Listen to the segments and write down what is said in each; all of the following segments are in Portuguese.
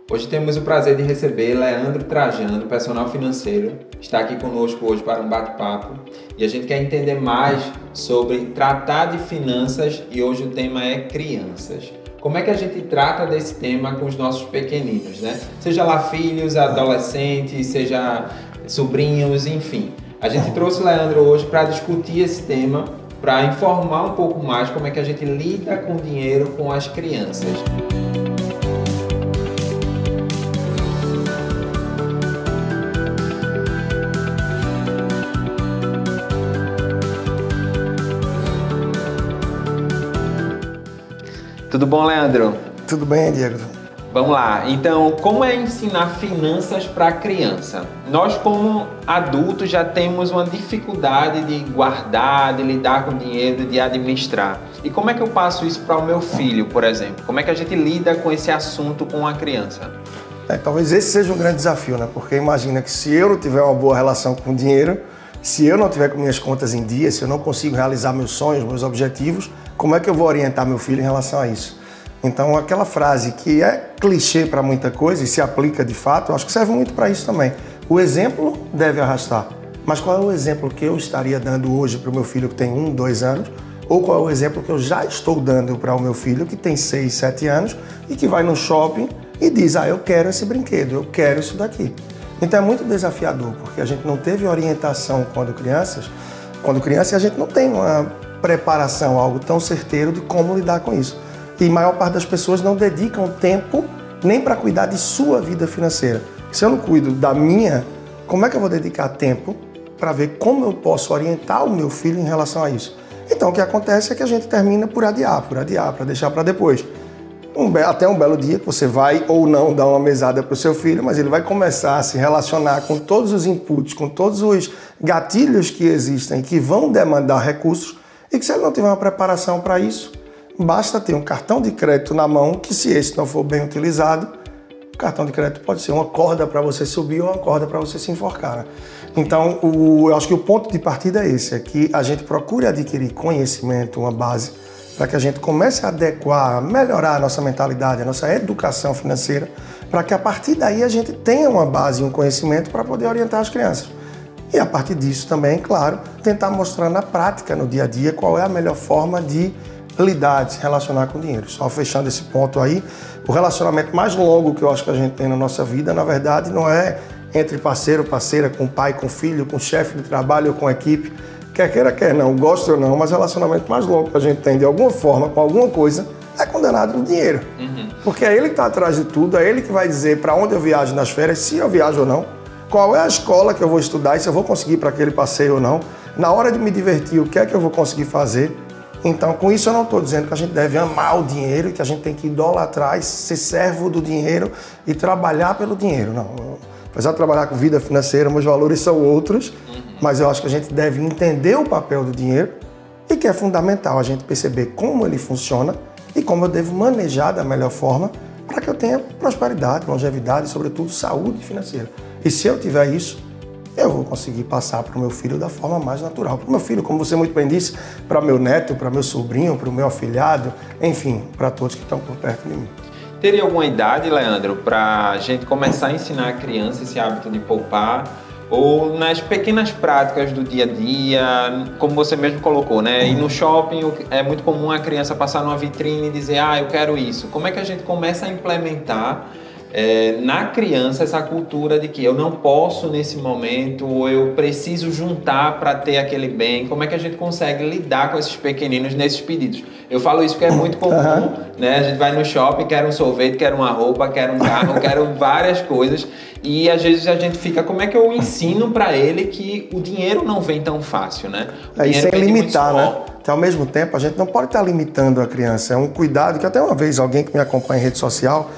Hoje temos o prazer de receber Leandro Trajano, personal financeiro, está aqui conosco hoje para um bate-papo e a gente quer entender mais sobre tratar de finanças e hoje o tema é crianças. Como é que a gente trata desse tema com os nossos pequeninos, né? Seja lá filhos, adolescentes, seja sobrinhos, enfim. A gente trouxe o Leandro hoje para discutir esse tema, para informar um pouco mais como é que a gente lida com o dinheiro com as crianças. Tudo bom, Leandro? Tudo bem, Diego. Vamos lá. Então, como é ensinar finanças para a criança? Nós, como adultos, já temos uma dificuldade de guardar, de lidar com dinheiro, de administrar. E como é que eu passo isso para o meu filho, por exemplo? Como é que a gente lida com esse assunto com a criança? Talvez esse seja um grande desafio, né? Porque imagina que se eu não tiver uma boa relação com o dinheiro, se eu não tiver com minhas contas em dia, se eu não consigo realizar meus sonhos, meus objetivos, como é que eu vou orientar meu filho em relação a isso? Então, aquela frase que é clichê para muita coisa e se aplica de fato, eu acho que serve muito para isso também. O exemplo deve arrastar. Mas qual é o exemplo que eu estaria dando hoje para o meu filho que tem 1, 2 anos? Ou qual é o exemplo que eu já estou dando para o meu filho que tem 6, 7 anos e que vai no shopping e diz, eu quero esse brinquedo, eu quero isso daqui. Então é muito desafiador, porque a gente não teve orientação quando criança e a gente não tem uma preparação, algo tão certeiro de como lidar com isso. E a maior parte das pessoas não dedicam tempo nem para cuidar de sua vida financeira. Se eu não cuido da minha, como é que eu vou dedicar tempo para ver como eu posso orientar o meu filho em relação a isso? Então o que acontece é que a gente termina por adiar, para deixar para depois. Até um belo dia que você vai ou não dar uma mesada para o seu filho, mas ele vai começar a se relacionar com todos os inputs, com todos os gatilhos que existem, que vão demandar recursos, e que se ele não tiver uma preparação para isso, basta ter um cartão de crédito na mão, que se esse não for bem utilizado, o cartão de crédito pode ser uma corda para você subir ou uma corda para você se enforcar, né? Então, eu acho que o ponto de partida é esse, é que a gente procure adquirir conhecimento, uma base, para que a gente comece a adequar, a melhorar a nossa mentalidade, a nossa educação financeira, para que a partir daí a gente tenha uma base e um conhecimento para poder orientar as crianças. E a partir disso também, claro, tentar mostrar na prática, no dia a dia, qual é a melhor forma de lidar, de se relacionar com o dinheiro. Só fechando esse ponto aí, o relacionamento mais longo que eu acho que a gente tem na nossa vida, na verdade, não é entre parceiro, parceira, com pai, com filho, com chefe de trabalho ou com equipe, quer queira, quer não, goste ou não, mas o relacionamento mais longo que a gente tem de alguma forma, com alguma coisa, é condenado no dinheiro. Porque é ele que está atrás de tudo, é ele que vai dizer para onde eu viajo nas férias, se eu viajo ou não, qual é a escola que eu vou estudar e se eu vou conseguir para aquele passeio ou não, na hora de me divertir, o que é que eu vou conseguir fazer. Então, com isso eu não estou dizendo que a gente deve amar o dinheiro, que a gente tem que idolatrar, ser servo do dinheiro e trabalhar pelo dinheiro, não. Apesar de trabalhar com vida financeira, meus valores são outros, mas eu acho que a gente deve entender o papel do dinheiro e que é fundamental a gente perceber como ele funciona e como eu devo manejar da melhor forma para que eu tenha prosperidade, longevidade e, sobretudo, saúde financeira. E se eu tiver isso, eu vou conseguir passar para o meu filho da forma mais natural. Para o meu filho, como você muito bem disse, para o meu neto, para o meu sobrinho, para o meu afilhado, enfim, para todos que estão por perto de mim. Teria alguma idade, Leandro, para a gente começar a ensinar a criança esse hábito de poupar? Ou nas pequenas práticas do dia a dia, como você mesmo colocou, né? E no shopping é muito comum a criança passar numa vitrine e dizer, eu quero isso. Como é que a gente começa a implementar na criança essa cultura de que eu não posso nesse momento, ou eu preciso juntar para ter aquele bem? Como é que a gente consegue lidar com esses pequeninos nesses pedidos? Eu falo isso porque é muito comum, né? A gente vai no shopping, quer um sorvete, quer uma roupa, quer um carro, quer várias coisas, e às vezes a gente fica, como é que eu ensino para ele que o dinheiro não vem tão fácil, né? E sem limitar, né? Então, ao mesmo tempo, a gente não pode estar limitando a criança, é um cuidado que até uma vez alguém que me acompanha em rede social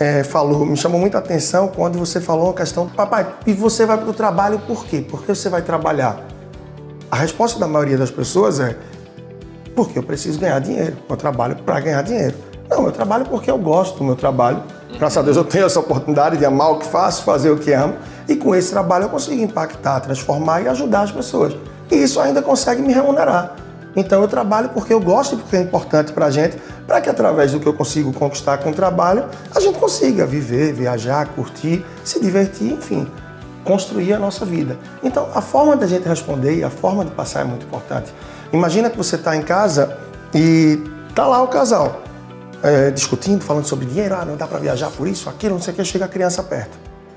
me chamou muita atenção quando você falou a questão, papai, e você vai para o trabalho por quê? Por que você vai trabalhar? A resposta da maioria das pessoas é, porque eu preciso ganhar dinheiro, eu trabalho para ganhar dinheiro. Não, eu trabalho porque eu gosto do meu trabalho, graças a Deus eu tenho essa oportunidade de amar o que faço, fazer o que amo, e com esse trabalho eu consigo impactar, transformar e ajudar as pessoas. E isso ainda consegue me remunerar. Então eu trabalho porque eu gosto e porque é importante pra gente, para que através do que eu consigo conquistar com o trabalho, a gente consiga viver, viajar, curtir, se divertir, enfim, construir a nossa vida. Então a forma da gente responder e a forma de passar é muito importante. Imagina que você está em casa e tá lá o casal discutindo, falando sobre dinheiro, não dá para viajar por isso, aquilo, não sei o que, chega a criança perto.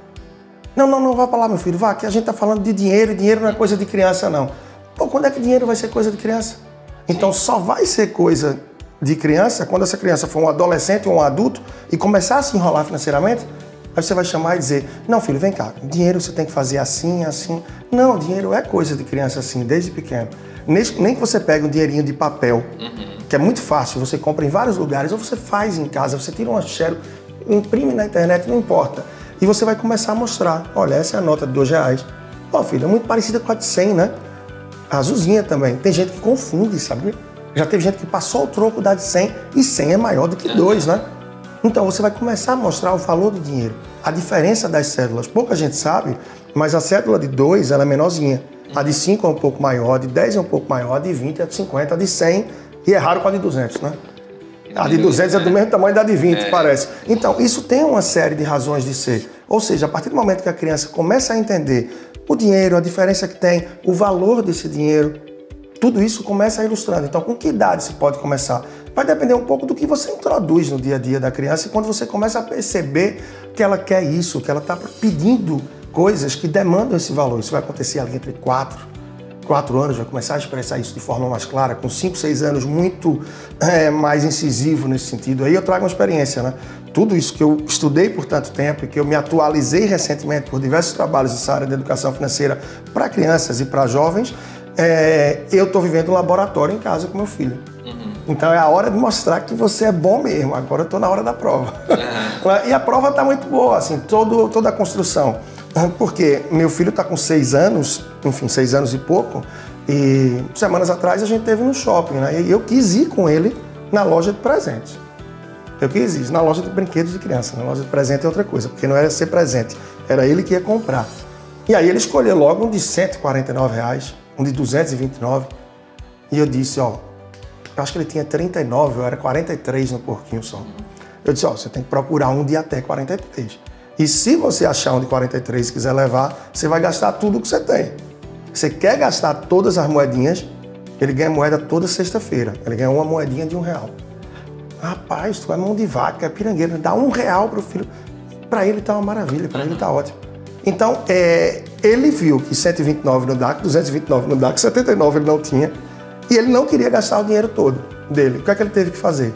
Não, vá para lá, meu filho, vá, que a gente tá falando de dinheiro, e dinheiro não é coisa de criança, não. Pô, quando é que dinheiro vai ser coisa de criança? Então só vai ser coisa de criança quando essa criança for um adolescente ou um adulto e começar a se enrolar financeiramente. Aí você vai chamar e dizer, não, filho, vem cá, dinheiro você tem que fazer assim, assim. Não, dinheiro é coisa de criança assim, desde pequeno. Nem que você pegue um dinheirinho de papel, que é muito fácil, você compra em vários lugares, ou você faz em casa, você tira uma xerox, imprime na internet, não importa. E você vai começar a mostrar, olha, essa é a nota de R$2. Ó, filho, é muito parecida com a de 100, né? A azulzinha também. Tem gente que confunde, sabe? Já teve gente que passou o troco da de 100 e 100 é maior do que 2, né? Então você vai começar a mostrar o valor do dinheiro, a diferença das cédulas. Pouca gente sabe, mas a cédula de 2 ela é menorzinha. A de 5 é um pouco maior, a de 10 é um pouco maior, a de 20 é de 50, a de 100 e é raro com a de 200, né? A de 200 é do mesmo tamanho da de 20, parece. Então, isso tem uma série de razões de ser. Ou seja, a partir do momento que a criança começa a entender o dinheiro, a diferença que tem, o valor desse dinheiro, tudo isso começa a ilustrando. Então, com que idade se pode começar? Vai depender um pouco do que você introduz no dia a dia da criança e quando você começa a perceber que ela quer isso, que ela está pedindo coisas que demandam esse valor. Isso vai acontecer ali entre 4 anos, vai começar a expressar isso de forma mais clara, com 5, 6 anos, muito mais incisivo nesse sentido. Aí eu trago uma experiência, né? Tudo isso que eu estudei por tanto tempo e que eu me atualizei recentemente por diversos trabalhos nessa área de educação financeira para crianças e para jovens, eu estou vivendo um laboratório em casa com meu filho. Então é a hora de mostrar que você é bom mesmo. Agora eu estou na hora da prova. E a prova está muito boa, assim, toda a construção. Porque meu filho está com 6 anos, enfim, 6 anos e pouco, e semanas atrás a gente esteve no shopping, né? E eu quis ir com ele na loja de presentes. Eu quis ir na loja de brinquedos de criança. Na loja de presente é outra coisa, porque não era ser presente, era ele que ia comprar. E aí ele escolheu logo um de R$149, um de 229, e eu disse, ó, eu acho que ele tinha 39, eu era 43 no porquinho só. Eu disse, ó, você tem que procurar um de até 43. E se você achar um de 43 e quiser levar, você vai gastar tudo que você tem. Você quer gastar todas as moedinhas, ele ganha moeda toda sexta-feira. Ele ganha uma moedinha de R$1. Rapaz, tu é mão de vaca, é pirangueiro, dá R$1 pro filho. Para ele tá uma maravilha, para ele tá ótimo. Então, ele viu que 129 no DAC, 229 no DAC, 79 ele não tinha, e ele não queria gastar o dinheiro todo dele. O que é que ele teve que fazer?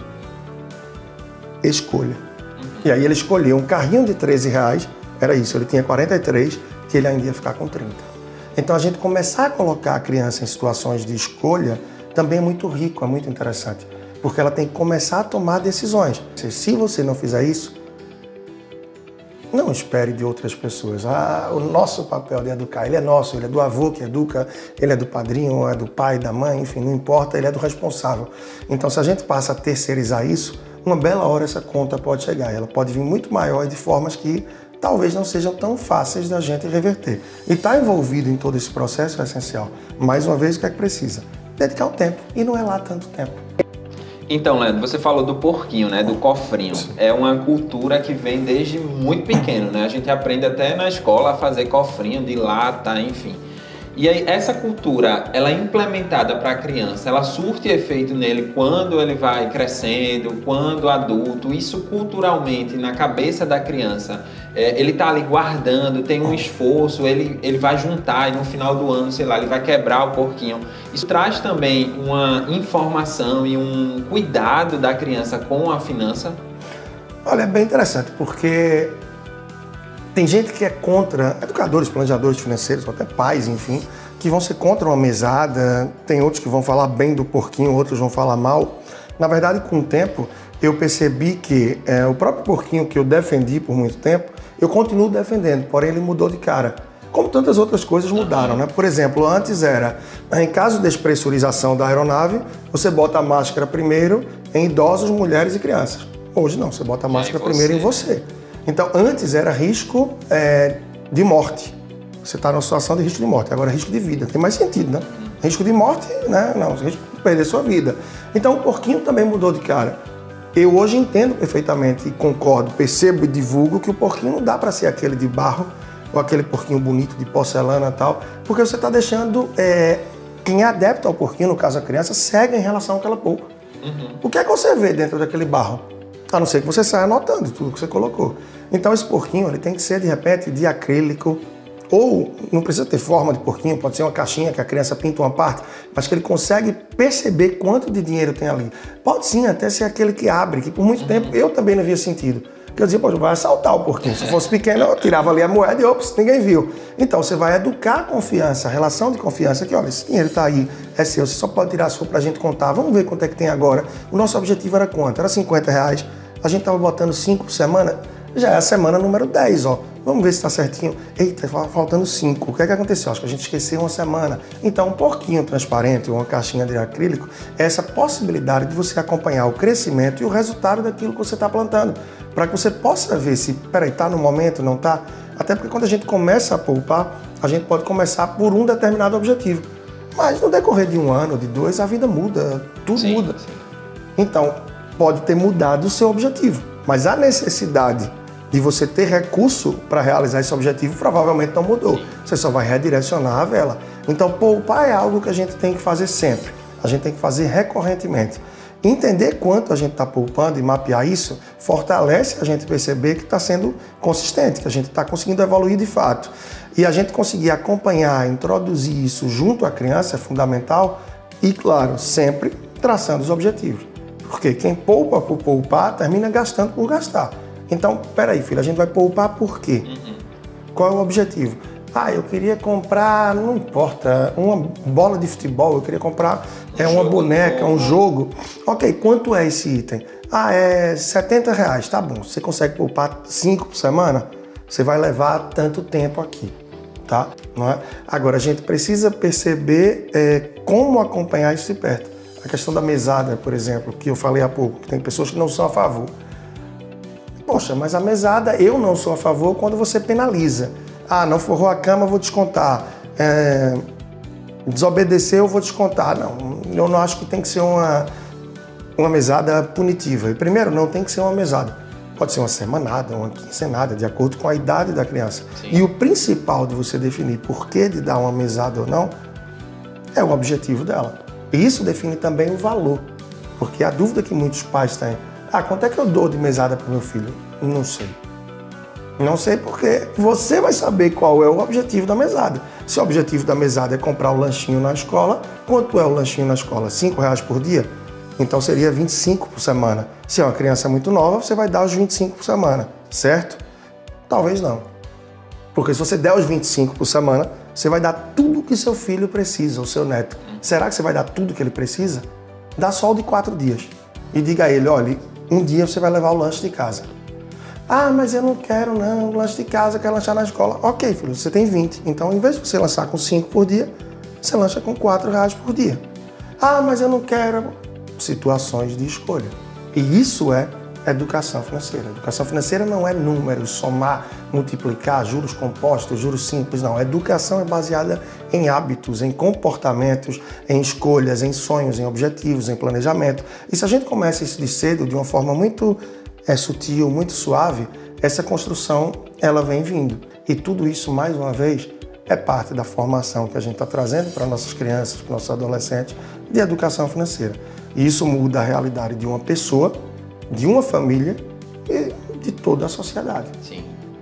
Escolha. E aí ele escolheu um carrinho de R$13, era isso, ele tinha 43, que ele ainda ia ficar com 30. Então a gente começar a colocar a criança em situações de escolha também é muito rico, é muito interessante, porque ela tem que começar a tomar decisões. Se você não fizer isso, não espere de outras pessoas. O nosso papel de educar, ele é nosso, ele é do avô que educa, ele é do padrinho, é do pai, da mãe, enfim, não importa, ele é do responsável. Então se a gente passa a terceirizar isso, uma bela hora essa conta pode chegar. Ela pode vir muito maior e de formas que talvez não sejam tão fáceis da gente reverter. E estar envolvido em todo esse processo é essencial. Mais uma vez, o que é que precisa? Dedicar o tempo. E não é lá tanto tempo. Então, Leandro, você falou do porquinho, né? Do cofrinho. É uma cultura que vem desde muito pequeno, né? A gente aprende até na escola a fazer cofrinho de lata, enfim. E aí, essa cultura, ela é implementada para a criança, ela surte efeito nele quando ele vai crescendo, quando adulto. Isso culturalmente, na cabeça da criança, ele tá ali guardando, tem um esforço, ele vai juntar e no final do ano, sei lá, ele vai quebrar o porquinho. Isso traz também uma informação e um cuidado da criança com a finança? Olha, é bem interessante, porque tem gente que é contra, educadores, planejadores financeiros, ou até pais, enfim, que vão ser contra uma mesada, tem outros que vão falar bem do porquinho, outros vão falar mal. Na verdade, com o tempo, eu percebi que o próprio porquinho que eu defendi por muito tempo, eu continuo defendendo, porém ele mudou de cara. Como tantas outras coisas mudaram, né? Por exemplo, antes era, em caso de despressurização da aeronave, você bota a máscara primeiro em idosos, mulheres e crianças. Hoje não, você bota a máscara primeiro em você. Então, antes era risco de morte. Você está numa situação de risco de morte. Agora, risco de vida. Tem mais sentido, né? Risco de morte, né? Não, risco perder sua vida. Então o porquinho também mudou de cara. Eu hoje entendo perfeitamente e concordo, percebo e divulgo que o porquinho não dá para ser aquele de barro ou aquele porquinho bonito de porcelana e tal, porque você está deixando quem é adepto ao porquinho, no caso a criança, cega em relação àquela polpa. O que é que você vê dentro daquele barro? A não ser que você saia anotando tudo que você colocou. Então esse porquinho ele tem que ser de repente de acrílico, ou não precisa ter forma de porquinho, pode ser uma caixinha que a criança pinta uma parte, mas que ele consegue perceber quanto de dinheiro tem ali. Pode sim até ser aquele que abre, que por muito tempo eu também não via sentido. Porque eu dizia, pô, vai assaltar o porquinho. Se fosse pequeno, eu tirava ali a moeda e ops, ninguém viu. Então você vai educar a confiança, a relação de confiança, que olha, esse dinheiro está aí, é seu, você só pode tirar se for para a gente contar, vamos ver quanto é que tem agora. O nosso objetivo era quanto? Era R$50, a gente estava botando 5 por semana, já é a semana número 10, ó. Vamos ver se está certinho. Eita, faltando 5. O que é que aconteceu? Acho que a gente esqueceu uma semana. Então, um porquinho transparente ou uma caixinha de acrílico é essa possibilidade de você acompanhar o crescimento e o resultado daquilo que você está plantando. Para que você possa ver se, peraí, está no momento, não está? Até porque quando a gente começa a poupar, a gente pode começar por um determinado objetivo. Mas no decorrer de 1 ano, de 2, a vida muda, tudo muda. Sim. Então, pode ter mudado o seu objetivo. Mas a necessidade de você ter recurso para realizar esse objetivo provavelmente não mudou. Você só vai redirecionar a vela. Então, poupar é algo que a gente tem que fazer sempre. A gente tem que fazer recorrentemente. Entender quanto a gente está poupando e mapear isso fortalece a gente perceber que está sendo consistente, que a gente está conseguindo evoluir de fato. E a gente conseguir acompanhar, introduzir isso junto à criança é fundamental e, claro, sempre traçando os objetivos. Porque quem poupa por poupar termina gastando por gastar. Então, peraí, filho, a gente vai poupar por quê? Qual é o objetivo? Ah, eu queria comprar, não importa, uma bola de futebol, eu queria comprar uma boneca, um jogo. Ok, quanto é esse item? Ah, é R$70, tá bom. Você consegue poupar 5 por semana? Você vai levar tanto tempo aqui, tá? Não é? Agora, a gente precisa perceber como acompanhar isso de perto. A questão da mesada, por exemplo, que eu falei há pouco, que tem pessoas que não são a favor. Poxa, mas a mesada eu não sou a favor quando você penaliza. Ah, não forrou a cama, eu vou descontar. Desobedeceu, eu vou descontar. Não, eu não acho que tem que ser uma mesada punitiva. E primeiro, não tem que ser uma mesada. Pode ser uma semanada, uma quinzenada, de acordo com a idade da criança. Sim. E o principal de você definir por que de dar uma mesada ou não é o objetivo dela. E isso define também o valor. Porque a dúvida que muitos pais têm, quanto é que eu dou de mesada para o meu filho? Não sei. Não sei porque você vai saber qual é o objetivo da mesada. Se o objetivo da mesada é comprar o lanchinho na escola, quanto é o lanchinho na escola? R$5 por dia? Então seria 25 por semana. Se é uma criança muito nova, você vai dar os 25 por semana, certo? Talvez não. Porque se você der os 25 por semana, você vai dar tudo que seu filho precisa, o seu neto. Será que você vai dar tudo que ele precisa? Dá só o de 4 dias. E diga a ele, olha, um dia você vai levar o lanche de casa. Ah, mas eu não quero não, lanche de casa, eu quero lanchar na escola. Ok, filho, você tem 20. Então, em vez de você lanchar com 5 por dia, você lancha com R$4 por dia. Ah, mas eu não quero. Situações de escolha. E isso é educação financeira. Educação financeira não é números, somar, multiplicar, juros compostos, juros simples, não. A educação é baseada em hábitos, em comportamentos, em escolhas, em sonhos, em objetivos, em planejamento. E se a gente começa isso de cedo, de uma forma muito sutil, muito suave, essa construção ela vem vindo. E tudo isso, mais uma vez, é parte da formação que a gente está trazendo para nossas crianças, para nossos adolescentes, de educação financeira. E isso muda a realidade de uma pessoa, de uma família e de toda a sociedade. Sim,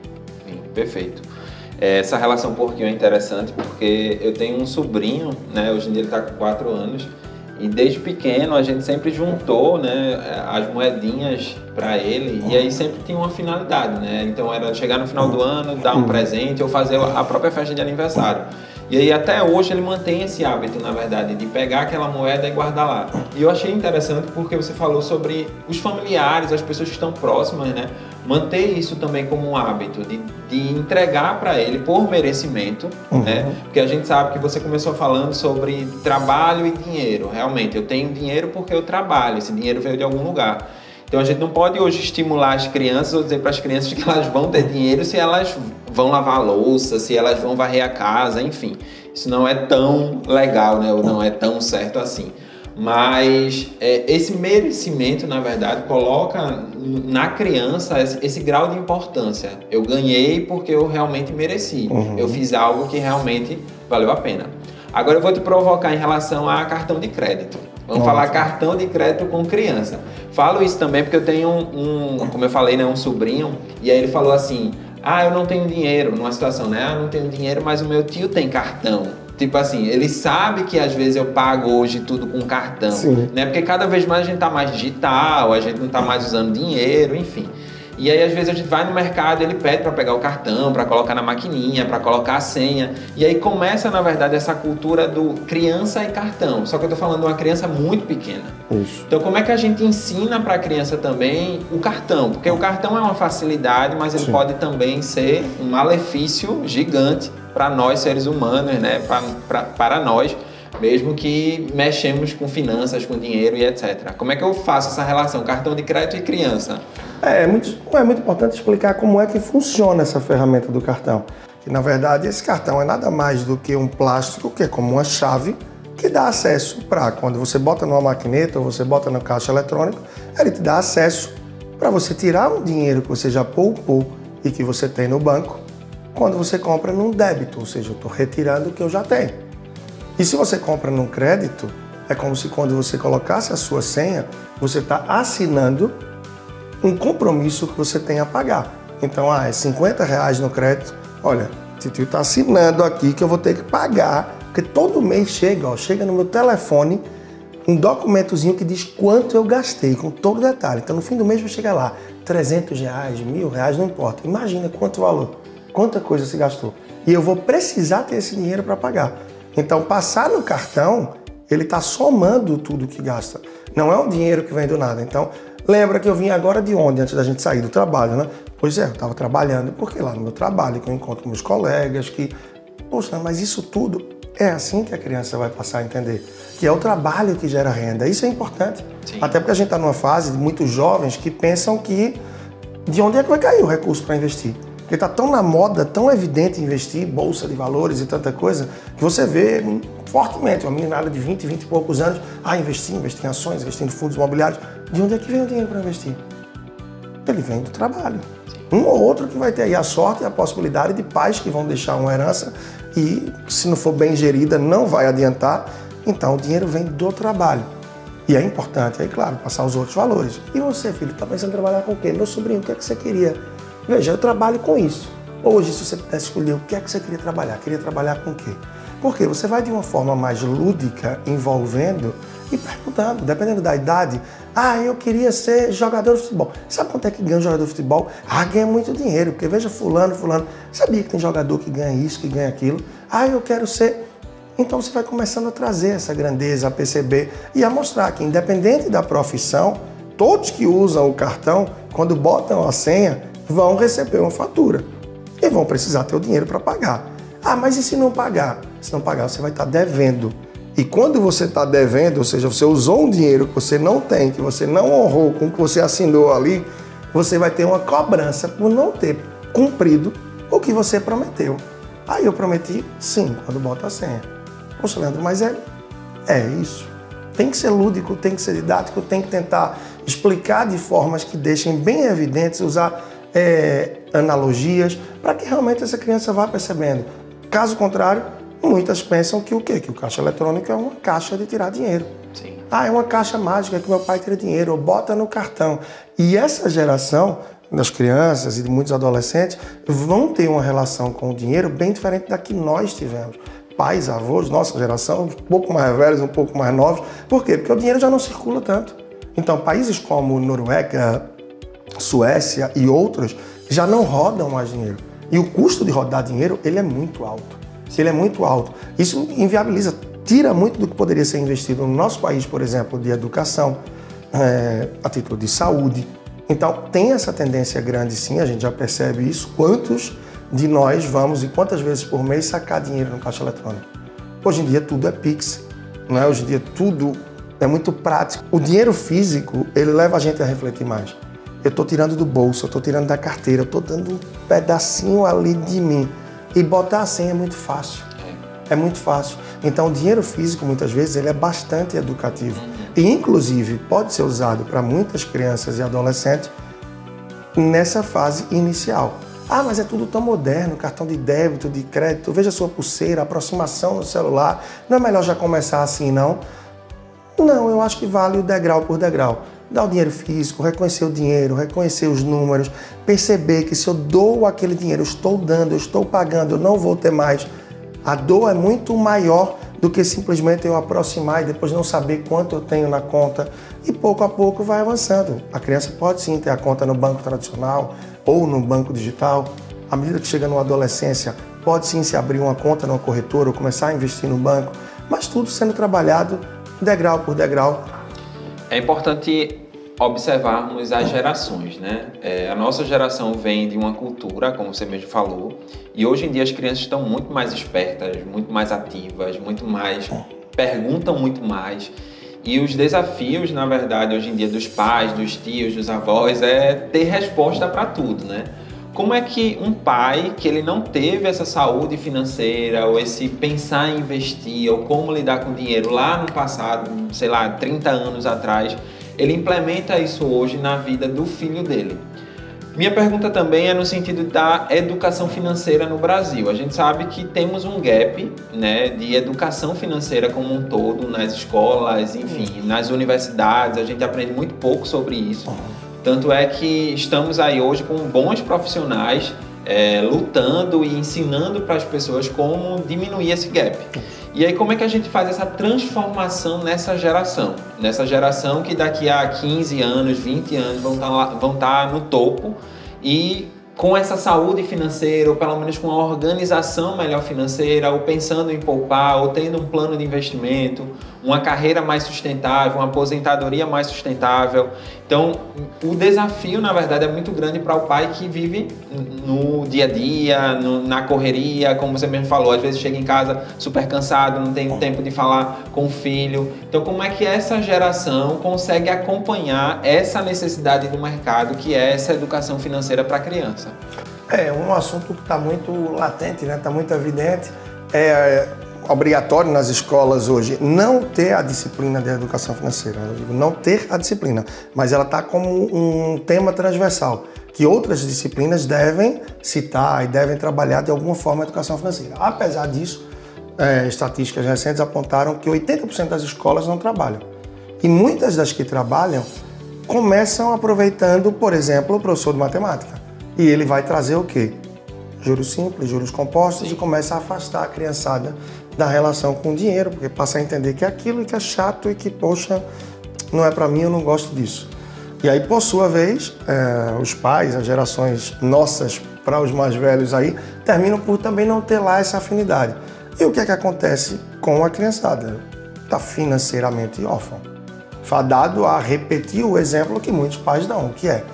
perfeito. Essa relação porquinho é interessante porque eu tenho um sobrinho, né? Hoje em dia ele está com 4 anos, e desde pequeno a gente sempre juntou, né, as moedinhas para ele, e aí sempre tinha uma finalidade, né? Então era chegar no final do ano, dar um presente ou fazer a própria festa de aniversário. E aí até hoje ele mantém esse hábito, na verdade, de pegar aquela moeda e guardar lá. E eu achei interessante porque você falou sobre os familiares, as pessoas que estão próximas, né? Manter isso também como um hábito, de entregar para ele por merecimento, né? Porque a gente sabe que você começou falando sobre trabalho e dinheiro. Realmente, eu tenho dinheiro porque eu trabalho, esse dinheiro veio de algum lugar. Então a gente não pode hoje estimular as crianças ou dizer para as crianças que elas vão ter dinheiro se elas vão lavar a louça, se elas vão varrer a casa, enfim. Isso não é tão legal, né? Ou não é tão certo assim. Mas esse merecimento, na verdade, coloca na criança esse grau de importância. Eu ganhei porque eu realmente mereci. Eu fiz algo que realmente valeu a pena. Agora eu vou te provocar em relação a cartão de crédito. Vamos falar cartão de crédito com criança. Falo isso também porque eu tenho como eu falei, né, um sobrinho, e aí ele falou assim, eu não tenho dinheiro, numa situação, né? Não tenho dinheiro, mas o meu tio tem cartão. Tipo assim, ele sabe que às vezes eu pago hoje tudo com cartão, né? Porque cada vez mais a gente tá mais digital, a gente não tá mais usando dinheiro, enfim. E aí, às vezes, a gente vai no mercado e ele pede para pegar o cartão, para colocar na maquininha, para colocar a senha. E aí começa, na verdade, essa cultura do criança e cartão. Só que eu tô falando de uma criança muito pequena. Isso. Então, como é que a gente ensina para a criança também o cartão? Porque o cartão é uma facilidade, mas ele pode também ser um malefício gigante para nós, seres humanos, né? Para nós, mesmo que mexemos com finanças, com dinheiro e etc. Como é que eu faço essa relação cartão de crédito e criança? É muito importante explicar como é que funciona essa ferramenta do cartão. Que, na verdade, esse cartão é nada mais do que um plástico, que é como uma chave, que dá acesso para, quando você bota numa maquineta ou você bota no caixa eletrônico, ele te dá acesso para você tirar um dinheiro que você já poupou e que você tem no banco, quando você compra num débito, ou seja, eu estou retirando o que eu já tenho. E se você compra num crédito, é como se quando você colocasse a sua senha, você está assinando um compromisso que você tem a pagar. Então, é R$50 no crédito. Olha, Titio está assinando aqui que eu vou ter que pagar, porque todo mês chega no meu telefone um documentozinho que diz quanto eu gastei, com todo detalhe. Então, no fim do mês vai chegar lá, R$300, R$1.000, não importa. Imagina quanto valor, quanta coisa se gastou. E eu vou precisar ter esse dinheiro para pagar. Então, passar no cartão, ele está somando tudo que gasta. Não é um dinheiro que vem do nada. Então, lembra que eu vim agora de onde? Antes da gente sair do trabalho, né? Pois é, eu estava trabalhando, porque lá no meu trabalho que eu encontro meus colegas que... Poxa, mas isso tudo é assim que a criança vai passar a entender. Que é o trabalho que gera renda. Isso é importante. Sim. Até porque a gente está numa fase de muitos jovens que pensam que de onde é que vai cair o recurso para investir. Porque está tão na moda, tão evidente investir, bolsa de valores e tanta coisa, que você vê fortemente uma meninada de 20 e poucos anos, investir em ações, investir em fundos imobiliários. De onde é que vem o dinheiro para investir? Ele vem do trabalho. Um ou outro que vai ter aí a sorte e a possibilidade de pais que vão deixar uma herança e, se não for bem gerida, não vai adiantar. Então, o dinheiro vem do trabalho. E é importante, aí, claro, passar os outros valores. E você, filho, está pensando em trabalhar com o quê? Meu sobrinho, o que é que você queria? Veja, eu trabalho com isso. Hoje, se você pudesse escolher o que é que você queria trabalhar com o quê? Porque você vai de uma forma mais lúdica, envolvendo e perguntando, dependendo da idade. Eu queria ser jogador de futebol. Sabe quanto é que ganha um jogador de futebol? Ganha muito dinheiro, porque veja fulano. Sabia que tem jogador que ganha isso, que ganha aquilo? Eu quero ser... Então você vai começando a trazer essa grandeza, a perceber e a mostrar que, independente da profissão, todos que usam o cartão, quando botam a senha, vão receber uma fatura e vão precisar ter o dinheiro para pagar. Mas e se não pagar? Se não pagar, você vai estar devendo. E quando você está devendo, ou seja, você usou um dinheiro que você não tem, que você não honrou com o que você assinou ali, você vai ter uma cobrança por não ter cumprido o que você prometeu. Eu prometi? Sim, quando bota a senha. Poxa, Leandro, mas é isso. Tem que ser lúdico, tem que ser didático, tem que tentar explicar de formas que deixem bem evidentes, usar analogias, para que realmente essa criança vá percebendo. Caso contrário, muitas pensam que o quê? Que o caixa eletrônico é uma caixa de tirar dinheiro. Sim. É uma caixa mágica que meu pai tira dinheiro, ou bota no cartão. E essa geração das crianças e de muitos adolescentes vão ter uma relação com o dinheiro bem diferente da que nós tivemos. Pais, avós, nossa geração, um pouco mais velhos, um pouco mais novos. Por quê? Porque o dinheiro já não circula tanto. Então, países como Noruega, Suécia e outros já não rodam mais dinheiro. E o custo de rodar dinheiro, ele é muito alto. Ele é muito alto. Isso inviabiliza, tira muito do que poderia ser investido no nosso país, por exemplo, de educação, a título de saúde. Então, tem essa tendência grande, sim, a gente já percebe isso. Quantos de nós vamos e quantas vezes por mês sacar dinheiro no caixa eletrônico? Hoje em dia tudo é Pix, não é? Hoje em dia tudo é muito prático. O dinheiro físico, ele leva a gente a refletir mais. Eu estou tirando do bolso, eu estou tirando da carteira, eu estou dando um pedacinho ali de mim. E botar a senha é muito fácil. É muito fácil. Então, o dinheiro físico, muitas vezes, ele é bastante educativo. E, inclusive, pode ser usado para muitas crianças e adolescentes nessa fase inicial. Ah, mas é tudo tão moderno, cartão de débito, de crédito, veja a sua pulseira, aproximação no celular. Não é melhor já começar assim, não? Não, eu acho que vale o degrau por degrau. Dar o dinheiro físico, reconhecer o dinheiro, reconhecer os números, perceber que se eu dou aquele dinheiro, eu estou dando, eu estou pagando, eu não vou ter mais. A dor é muito maior do que simplesmente eu aproximar e depois não saber quanto eu tenho na conta. E pouco a pouco vai avançando. A criança pode sim ter a conta no banco tradicional ou no banco digital. À medida que chega na adolescência, pode sim se abrir uma conta numa corretora ou começar a investir no banco, mas tudo sendo trabalhado degrau por degrau. É importante observarmos as gerações, né? A nossa geração vem de uma cultura, como você mesmo falou, e hoje em dia as crianças estão muito mais espertas, muito mais ativas, muito mais, perguntam muito mais. E os desafios, na verdade, hoje em dia dos pais, dos tios, dos avós, é ter resposta para tudo, né? Como é que um pai que ele não teve essa saúde financeira ou esse pensar em investir ou como lidar com dinheiro lá no passado, sei lá, 30 anos atrás, ele implementa isso hoje na vida do filho dele? Minha pergunta também é no sentido da educação financeira no Brasil. A gente sabe que temos um gap, né, de educação financeira como um todo nas escolas, enfim, nas universidades. A gente aprende muito pouco sobre isso. Tanto é que estamos aí hoje com bons profissionais lutando e ensinando para as pessoas como diminuir esse gap. E aí como é que a gente faz essa transformação nessa geração? Nessa geração que daqui a 15 anos, 20 anos vão estar no topo e com essa saúde financeira, ou pelo menos com uma organização melhor financeira, ou pensando em poupar, ou tendo um plano de investimento, uma carreira mais sustentável, uma aposentadoria mais sustentável. Então, o desafio, na verdade, é muito grande para o pai que vive no dia a dia, na correria, como você mesmo falou, às vezes chega em casa super cansado, não tem tempo de falar com o filho. Então, como é que essa geração consegue acompanhar essa necessidade do mercado, que é essa educação financeira para a criança? É um assunto que está muito latente, né? Está muito evidente. É obrigatório nas escolas hoje não ter a disciplina de educação financeira. Eu digo não ter a disciplina, mas ela está como um tema transversal, que outras disciplinas devem citar e devem trabalhar de alguma forma a educação financeira. Apesar disso, estatísticas recentes apontaram que 80% das escolas não trabalham. E muitas das que trabalham começam aproveitando, por exemplo, o professor de matemática. E ele vai trazer o quê? Juros simples, juros compostos. Sim. E começa a afastar a criançada da relação com o dinheiro, porque passa a entender que é aquilo e que é chato e que, poxa, não é para mim, eu não gosto disso. E aí, por sua vez, os pais, as gerações nossas para os mais velhos aí, terminam por também não ter lá essa afinidade. E o que é que acontece com a criançada? Está financeiramente órfão, fadado a repetir o exemplo que muitos pais dão, que é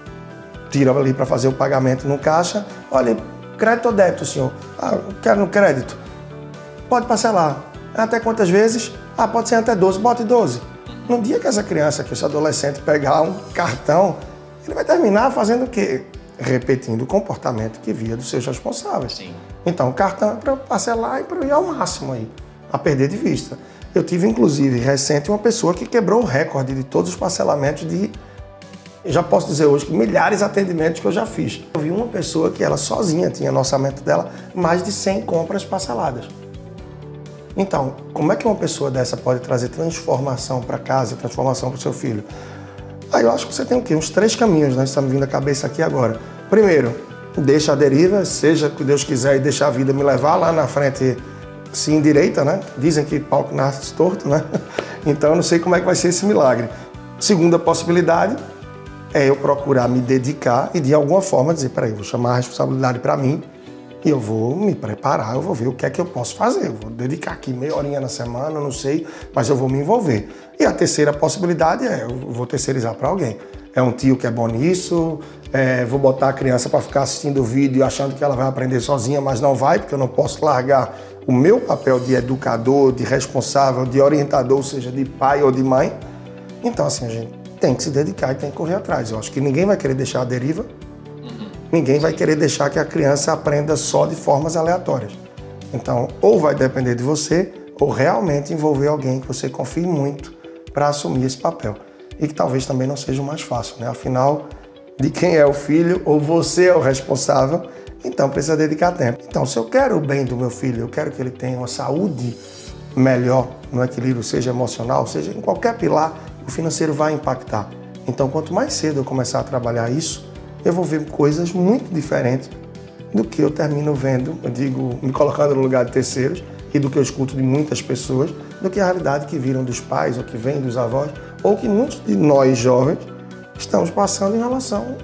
tira ali para fazer o pagamento no caixa, olha, crédito ou débito, senhor? Ah, quero no crédito. Pode parcelar. Até quantas vezes? Ah, pode ser até 12, bote 12. No dia que essa criança, que esse adolescente pegar um cartão, ele vai terminar fazendo o quê? Repetindo o comportamento que via dos seus responsáveis. Sim. Então, o cartão é para parcelar e para eu ir ao máximo aí, a perder de vista. Eu tive, inclusive, recente, uma pessoa que quebrou o recorde de todos os parcelamentos de... Eu já posso dizer hoje que milhares de atendimentos que eu já fiz. Eu vi uma pessoa que ela sozinha tinha no orçamento dela mais de 100 compras parceladas. Então, como é que uma pessoa dessa pode trazer transformação para casa, transformação para o seu filho? Aí eu acho que você tem o quê? Uns 3 caminhos, né? Está me vindo à cabeça aqui agora. Primeiro, deixa a deriva, seja o que Deus quiser e deixa a vida me levar lá na frente, se endireita, né? Dizem que pau que nasce torto, né? Então eu não sei como é que vai ser esse milagre. Segunda possibilidade é eu procurar me dedicar e de alguma forma dizer, peraí, vou chamar a responsabilidade para mim e eu vou me preparar, eu vou ver o que é que eu posso fazer. Eu vou dedicar aqui meia horinha na semana, não sei, mas eu vou me envolver. E a terceira possibilidade é, eu vou terceirizar para alguém. É um tio que é bom nisso, vou botar a criança para ficar assistindo o vídeo achando que ela vai aprender sozinha, mas não vai, porque eu não posso largar o meu papel de educador, de responsável, de orientador, ou seja, de pai ou de mãe. Então, assim, a gente tem que se dedicar e tem que correr atrás. Eu acho que ninguém vai querer deixar a deriva, ninguém vai querer deixar que a criança aprenda só de formas aleatórias. Então, ou vai depender de você, ou realmente envolver alguém que você confie muito para assumir esse papel. E que talvez também não seja o mais fácil, né? Afinal, de quem é o filho, ou você é o responsável, então precisa dedicar tempo. Então, se eu quero o bem do meu filho, eu quero que ele tenha uma saúde melhor no equilíbrio, seja emocional, seja em qualquer pilar, o financeiro vai impactar. Então, quanto mais cedo eu começar a trabalhar isso, eu vou ver coisas muito diferentes do que eu termino vendo, eu digo, me colocando no lugar de terceiros, e do que eu escuto de muitas pessoas, do que a realidade que viram dos pais, ou que vem dos avós, ou que muitos de nós jovens estamos passando em relação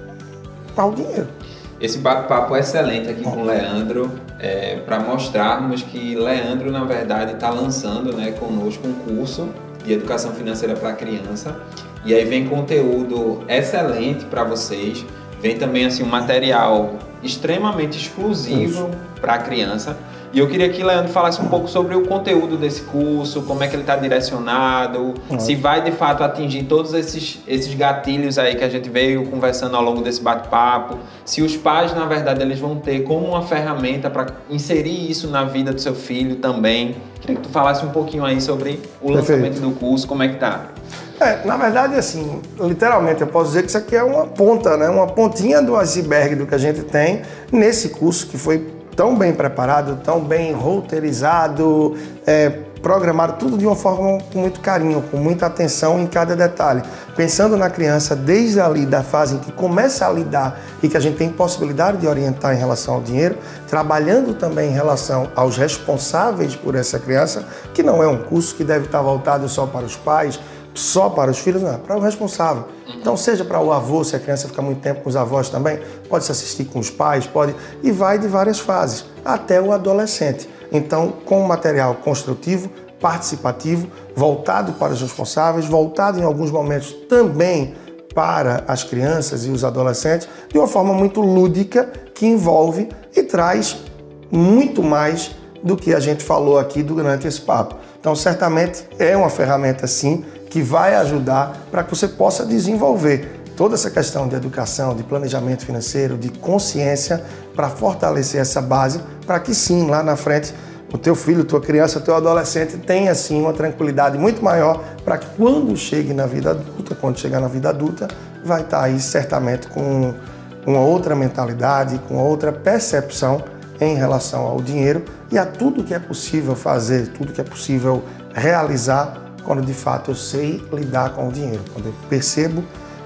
ao dinheiro. Esse bate-papo é excelente aqui com o Leandro, para mostrarmos que Leandro, na verdade, está lançando, né, conosco um curso de educação financeira para criança. E aí vem conteúdo excelente para vocês, vem também assim, um material extremamente exclusivo para a criança. E eu queria que o Leandro falasse um pouco sobre o conteúdo desse curso, como é que ele está direcionado, se vai de fato atingir todos esses gatilhos aí que a gente veio conversando ao longo desse bate-papo, se os pais, na verdade, eles vão ter como uma ferramenta para inserir isso na vida do seu filho também. Queria que tu falasse um pouquinho aí sobre o lançamento do curso, como é que tá? Na verdade, assim, literalmente eu posso dizer que isso aqui é uma ponta, né? Uma pontinha do iceberg do que a gente tem nesse curso que foi tão bem preparado, tão bem roteirizado, programado, tudo de uma forma com muito carinho, com muita atenção em cada detalhe. Pensando na criança desde ali da fase em que começa a lidar e que a gente tem possibilidade de orientar em relação ao dinheiro, trabalhando também em relação aos responsáveis por essa criança, que não é um curso que deve estar voltado só para os pais, só para os filhos, não, é para o responsável. Então, seja para o avô, se a criança fica muito tempo com os avós também, pode se assistir com os pais, pode, e vai de várias fases, até o adolescente. Então, com um material construtivo, participativo, voltado para os responsáveis, voltado em alguns momentos também para as crianças e os adolescentes, de uma forma muito lúdica, que envolve e traz muito mais do que a gente falou aqui durante esse papo. Então, certamente é uma ferramenta, sim, que vai ajudar para que você possa desenvolver toda essa questão de educação, de planejamento financeiro, de consciência, para fortalecer essa base, para que sim, lá na frente, o teu filho, tua criança, teu adolescente tenha sim uma tranquilidade muito maior, para que quando chegue na vida adulta, quando chegar na vida adulta, vai estar aí certamente com uma outra mentalidade, com outra percepção em relação ao dinheiro e a tudo que é possível fazer, tudo que é possível realizar quando de fato eu sei lidar com o dinheiro, quando eu percebo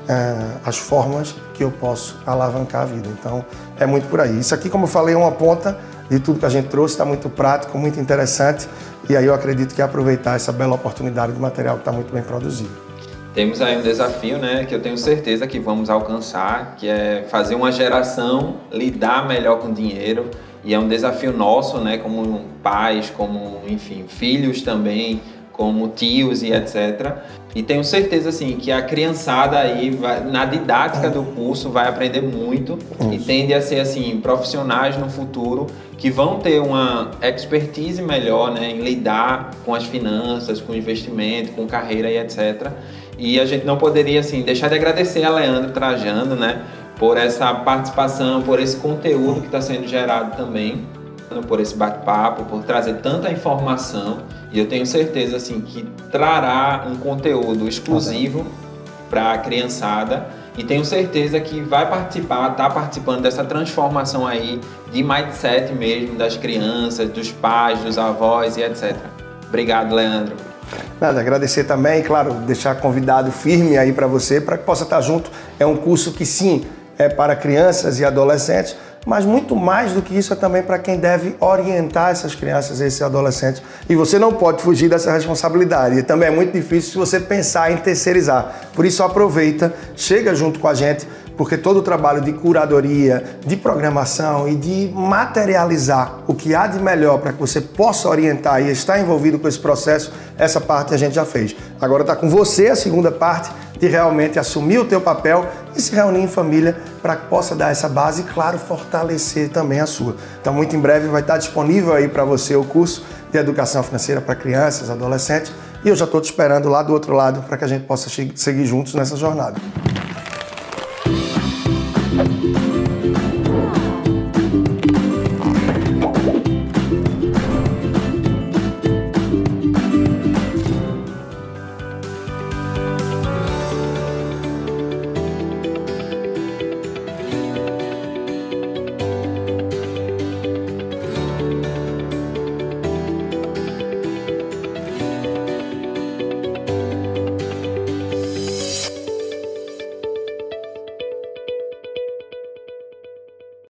as formas que eu posso alavancar a vida. Então é muito por aí. Isso aqui, como eu falei, é uma ponta de tudo que a gente trouxe, está muito prático, muito interessante e aí eu acredito que é aproveitar essa bela oportunidade de material que está muito bem produzido. Temos aí um desafio, né, que eu tenho certeza que vamos alcançar, que é fazer uma geração lidar melhor com o dinheiro. E é um desafio nosso, né, como pais, como, enfim, filhos também, como tios e etc. E tenho certeza, assim, que a criançada aí, na didática do curso, vai aprender muito e tende a ser, assim, profissionais no futuro que vão ter uma expertise melhor, né, em lidar com as finanças, com investimento, com carreira e etc. E a gente não poderia, assim, deixar de agradecer a Leandro Trajano, né, por essa participação, por esse conteúdo que está sendo gerado também, por esse bate-papo, por trazer tanta informação. E eu tenho certeza assim, que trará um conteúdo exclusivo para a criançada e tenho certeza que vai participar, está participando dessa transformação aí de mindset mesmo das crianças, dos pais, dos avós e etc. Obrigado, Leandro. Nada, agradecer também, claro, deixar convidado firme aí para você, para que possa estar junto. É um curso que sim, é para crianças e adolescentes, mas muito mais do que isso é também para quem deve orientar essas crianças e esses adolescentes. E você não pode fugir dessa responsabilidade. E também é muito difícil se você pensar em terceirizar. Por isso aproveita, chega junto com a gente, porque todo o trabalho de curadoria, de programação e de materializar o que há de melhor para que você possa orientar e estar envolvido com esse processo, essa parte a gente já fez. Agora está com você a segunda parte, de realmente assumir o teu papel e se reunir em família para que possa dar essa base e, claro, fortalecer também a sua. Então, muito em breve vai estar disponível aí para você o curso de Educação Financeira para Crianças, Adolescentes, e eu já estou te esperando lá do outro lado para que a gente possa seguir juntos nessa jornada.